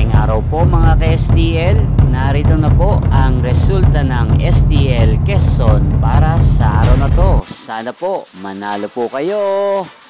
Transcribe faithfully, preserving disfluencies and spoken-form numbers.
Maayong araw po mga ka-S T L. Narito na po ang resulta ng S T L Quezon para sa araw na to. Sana po manalo po kayo.